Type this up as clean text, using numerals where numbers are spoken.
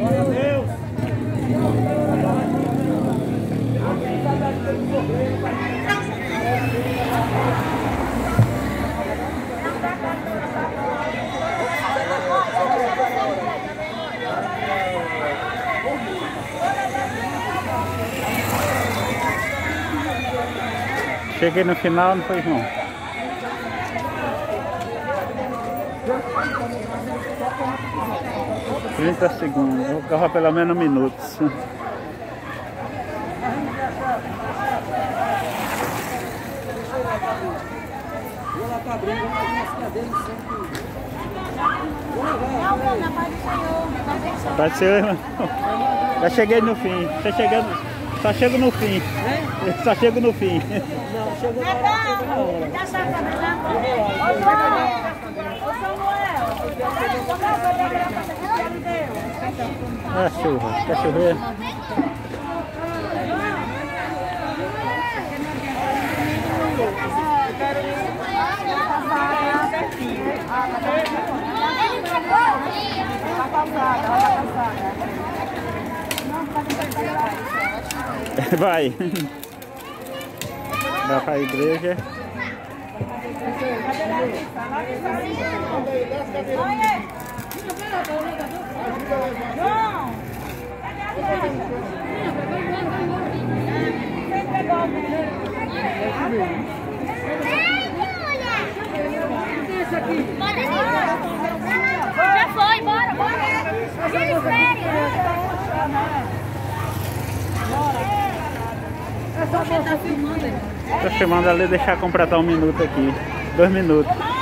Cheguei no final, não foi, João? Trinta segundos, vou correr pelo menos minutos. Pode ser, irmão. Já cheguei no fim. Só chego no fim. Só chego no fim. Não, chegou na hora. Já sabe fazer. Ô, Samuel. Ah, chuva. Quer chover? Vai. Vai para a igreja. Já foi, bora. Tá filmando ali, deixar completar 1 minuto aqui. 2 minutos.